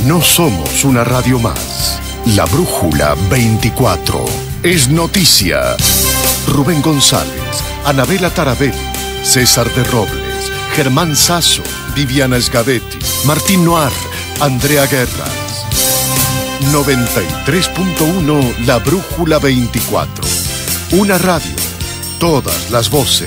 No somos una radio más. La Brújula 24 es noticia. Rubén González, Anabela Tarabelli, César de Robles, Germán Sasso, Viviana Sgabetti, Martín Noir, Andrea Guerras. 93.1 La Brújula 24. Una radio. Todas las voces.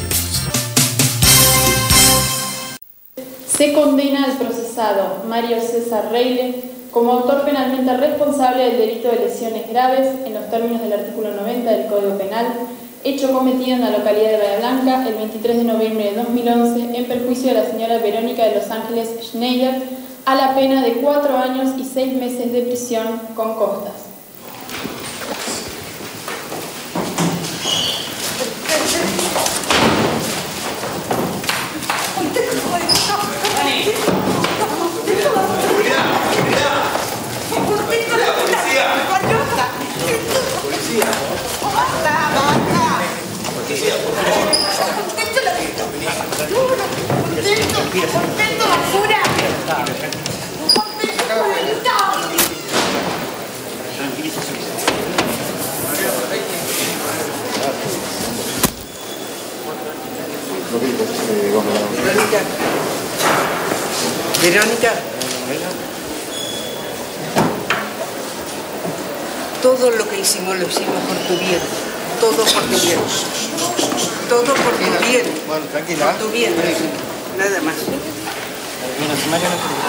Se condena al procesado Mario César Reile como autor penalmente responsable del delito de lesiones graves en los términos del artículo 90 del Código Penal, hecho cometido en la localidad de Bahía Blanca el 23 de noviembre de 2011 en perjuicio de la señora Verónica de Los Ángeles Schneider, a la pena de 4 años y 6 meses de prisión con costas. Verónica, todo lo que hicimos lo hicimos por tu bien, todo por tu bien, todo por tu bien, bueno, tranquila. por tu bien, nada más. Mira,